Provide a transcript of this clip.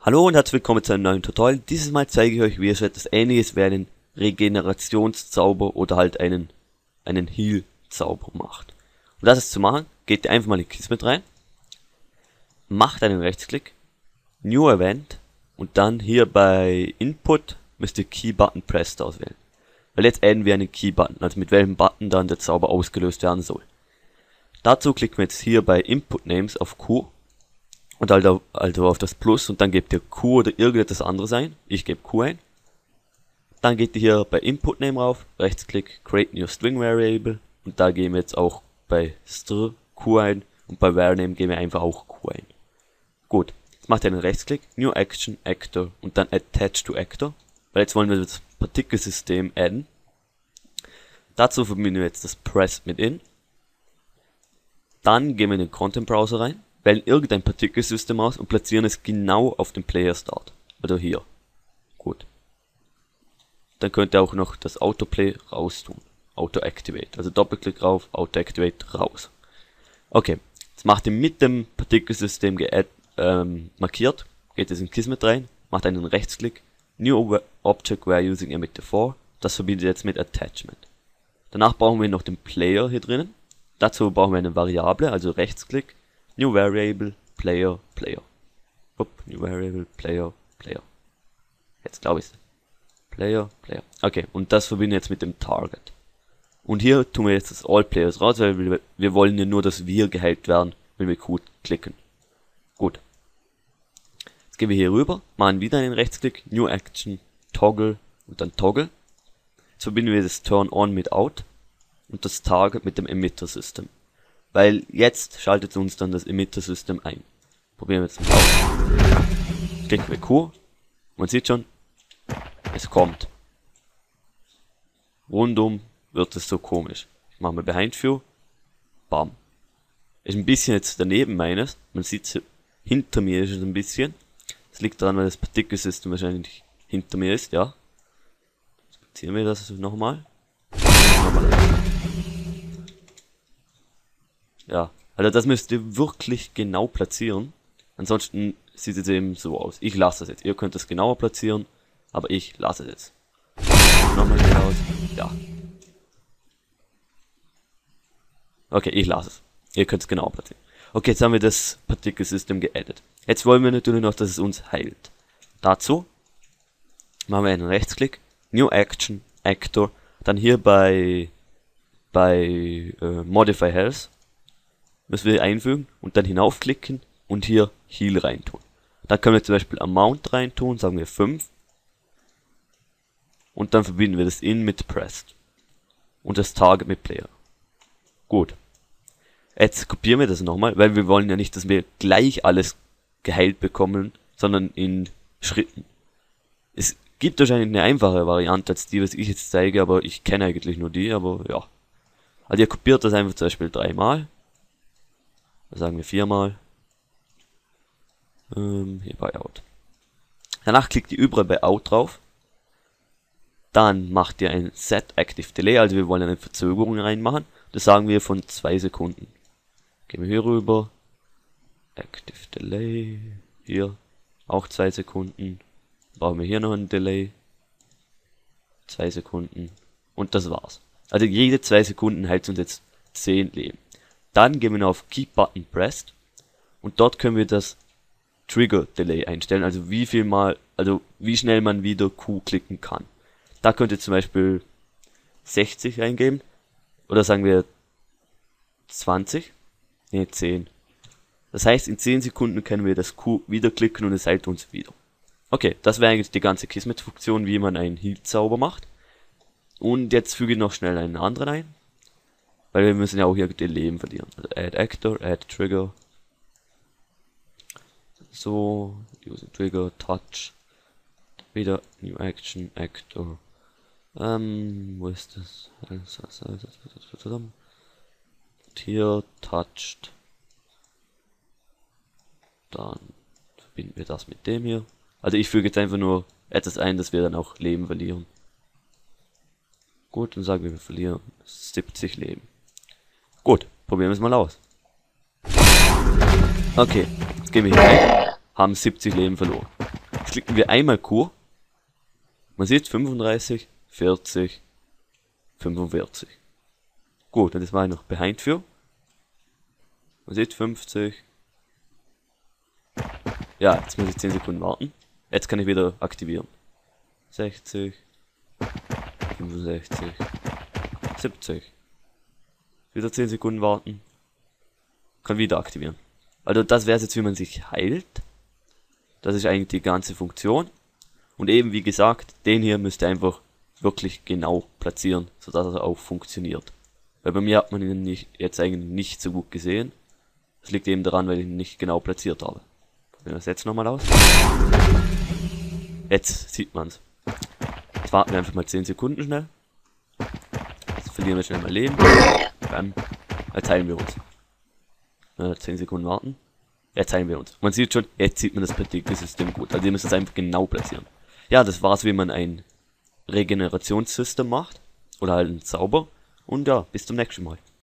Hallo und herzlich willkommen zu einem neuen Tutorial. Dieses Mal zeige ich euch, wie ihr so etwas ähnliches wie einen Regenerationszauber oder halt einen Heal-Zauber macht. Um das zu machen, geht ihr einfach mal in Kismet rein, macht einen Rechtsklick, New Event und dann hier bei Input müsst ihr Key Button Pressed auswählen. Weil jetzt adden wir einen Key Button, also mit welchem Button dann der Zauber ausgelöst werden soll. Dazu klicken wir jetzt hier bei Input Names auf Q. Und also auf das Plus und dann gebt ihr Q oder irgendetwas anderes ein. Ich gebe Q ein. Dann geht ihr hier bei Input Name rauf, Rechtsklick, Create New String Variable und da geben wir jetzt auch bei str Q ein und bei Varname geben wir einfach auch Q ein. Gut, jetzt macht ihr einen Rechtsklick, New Action, Actor und dann Attach to Actor, weil jetzt wollen wir das Partikel-System adden. Dazu verbinden wir jetzt das Press mit in. Dann gehen wir in den Content Browser rein, wählen irgendein Partikelsystem aus und platzieren es genau auf dem Player Start. Oder hier. Gut. Dann könnt ihr auch noch das Autoplay raus tun. Auto Activate. Also Doppelklick drauf, Auto Activate raus. Okay. Jetzt macht ihr mit dem Partikelsystem markiert. Geht es in Kismet rein. Macht einen Rechtsklick. New Object we're using emitter 4. Das verbindet ihr jetzt mit Attachment. Danach brauchen wir noch den Player hier drinnen. Dazu brauchen wir eine Variable, also Rechtsklick. New Variable, Player, Player. New Variable, Player, Player. Jetzt glaube ich es. Player, Player. Okay, und das verbinden wir jetzt mit dem Target. Und hier tun wir jetzt das All Players raus, weil wir wollen ja nur, dass wir geheilt werden, wenn wir Q klicken. Gut. Jetzt gehen wir hier rüber, machen wieder einen Rechtsklick, New Action, Toggle und dann Toggle. Jetzt verbinden wir das Turn On mit Out und das Target mit dem Emitter System. Weil jetzt schaltet uns dann das Emitter-System ein. Probieren wir jetzt mal aus. Klicken wir Q. Man sieht schon, es kommt. Rundum wird es so komisch. Ich mache mal Behind View. Bam. Ist ein bisschen jetzt daneben meines. Man sieht hinter mir ist es ein bisschen. Das liegt daran, weil das Partikelsystem wahrscheinlich hinter mir ist, ja. Ziehen wir das nochmal. Ja, also das müsst ihr wirklich genau platzieren. Ansonsten sieht es eben so aus. Ich lasse es jetzt. Ihr könnt es genauer platzieren, aber ich lasse es jetzt. Nochmal schnell aus. Ja. Okay, ich lasse es. Ihr könnt es genauer platzieren. Okay, jetzt haben wir das Partikelsystem geaddet. Jetzt wollen wir natürlich noch, dass es uns heilt. Dazu machen wir einen Rechtsklick, New Action, Actor, dann hier bei Modify Health müssen wir einfügen und dann hinaufklicken und hier Heal reintun. Dann können wir zum Beispiel Amount reintun, sagen wir 5. Und dann verbinden wir das In mit Pressed. Und das Target mit Player. Gut. Jetzt kopieren wir das nochmal, weil wir wollen ja nicht, dass wir gleich alles geheilt bekommen, sondern in Schritten. Es gibt wahrscheinlich eine einfache Variante als die, was ich jetzt zeige, aber ich kenne eigentlich nur die, aber ja. Also ihr kopiert das einfach zum Beispiel 3-mal. Sagen wir 4-mal. Hier bei Out. Danach klickt ihr überall bei Out drauf. Dann macht ihr ein Set Active Delay, also wir wollen eine Verzögerung reinmachen. Das sagen wir von 2 Sekunden. Gehen wir hier rüber. Active Delay. Hier auch 2 Sekunden. Brauchen wir hier noch ein Delay. 2 Sekunden. Und das war's. Also jede 2 Sekunden hält uns jetzt 10 Leben. Dann gehen wir auf Keep Button Pressed und dort können wir das Trigger Delay einstellen, also wie schnell man wieder Q klicken kann. Da könnt ihr zum Beispiel 60 eingeben oder sagen wir 20, ne 10. Das heißt, in 10 Sekunden können wir das Q wieder klicken und es heilt uns wieder. Okay, das wäre eigentlich die ganze Kismet-Funktion, wie man einen Heal-Zauber macht. Und jetzt füge ich noch schnell einen anderen ein. Weil wir müssen ja auch hier die Leben verlieren. Also Add Actor, Add Trigger. So, Use Trigger, Touch. Wieder New Action, Actor. Wo ist das? Und hier Touched. Dann verbinden wir das mit dem hier. Also ich füge jetzt einfach nur etwas ein, dass wir dann auch Leben verlieren. Gut, dann sagen wir verlieren 70 Leben. Gut, probieren wir es mal aus. Okay, jetzt gehen wir hier rein, haben 70 Leben verloren. Jetzt klicken wir einmal Q. Man sieht 35, 40, 45. Gut, und das war noch behind für. Man sieht 50. Ja, jetzt muss ich 10 Sekunden warten. Jetzt kann ich wieder aktivieren. 60, 65, 70. Wieder 10 Sekunden warten. Kann wieder aktivieren. Also das wäre jetzt, wie man sich heilt. Das ist eigentlich die ganze Funktion. Und eben wie gesagt, den hier müsst ihr einfach wirklich genau platzieren, sodass er auch funktioniert. Weil bei mir hat man ihn jetzt eigentlich nicht so gut gesehen. Das liegt eben daran, weil ich ihn nicht genau platziert habe. Probieren wir das jetzt nochmal aus. Jetzt sieht man's. Jetzt warten wir einfach mal 10 Sekunden schnell. Jetzt verlieren wir schnell mal Leben. Bam. Jetzt heilen wir uns. 10 Sekunden warten. Jetzt heilen wir uns. Man sieht schon, jetzt sieht man das Partikelsystem gut. Also ihr müsst es einfach genau platzieren. Ja, das war's, wie man ein Regenerationssystem macht. Oder halt ein Zauber. Und ja, bis zum nächsten Mal.